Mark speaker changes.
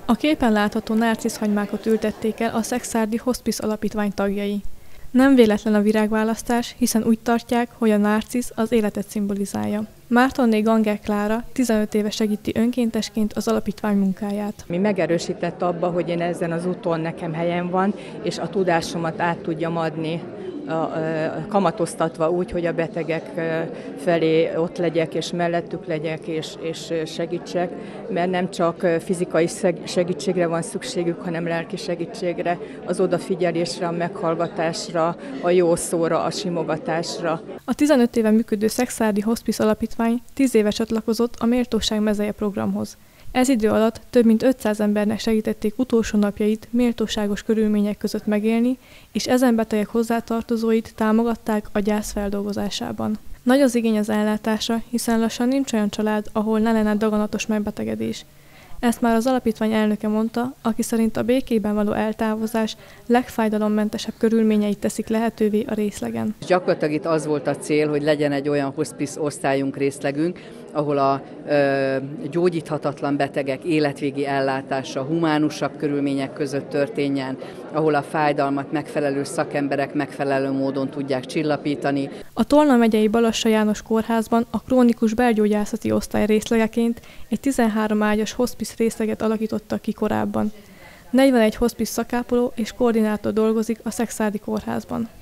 Speaker 1: A képen látható nárciszhagymákat ültették el a Szekszárdi Hospice Alapítvány tagjai. Nem véletlen a virágválasztás, hiszen úgy tartják, hogy a nárcisz az életet szimbolizálja. Mártonné Ganger Klára 15 éve segíti önkéntesként az alapítvány munkáját.
Speaker 2: Mi megerősített abba, hogy én ezen az úton nekem helyem van, és a tudásomat át tudjam adni, kamatoztatva úgy, hogy a betegek felé ott legyek, és mellettük legyek, és segítsek, mert nem csak fizikai segítségre van szükségük, hanem lelki segítségre, az odafigyelésre, a meghallgatásra, a jó szóra, a simogatásra.
Speaker 1: A 15 éve működő Szekszárdi Hospice Alapítvány 10 éve csatlakozott a Méltóság mezeje programhoz. Ez idő alatt több mint 500 embernek segítették utolsó napjait méltóságos körülmények között megélni, és ezen betegek hozzátartozóit támogatták a gyász feldolgozásában. Nagy az igény az ellátásra, hiszen lassan nincs olyan család, ahol ne lenne daganatos megbetegedés. Ezt már az alapítvány elnöke mondta, aki szerint a békében való eltávozás legfájdalommentesebb körülményeit teszik lehetővé a részlegen.
Speaker 3: Gyakorlatilag itt az volt a cél, hogy legyen egy olyan hospice osztályunk, részlegünk, ahol a gyógyíthatatlan betegek életvégi ellátása humánusabb körülmények között történjen, ahol a fájdalmat megfelelő szakemberek megfelelő módon tudják csillapítani.
Speaker 1: A Tolna megyei Balassa János Kórházban a krónikus belgyógyászati osztály részlegeként egy 13 ágyas hospice részleget alakítottak ki korábban. 41 hospice szakápoló és koordinátor dolgozik a Szekszárdi Kórházban.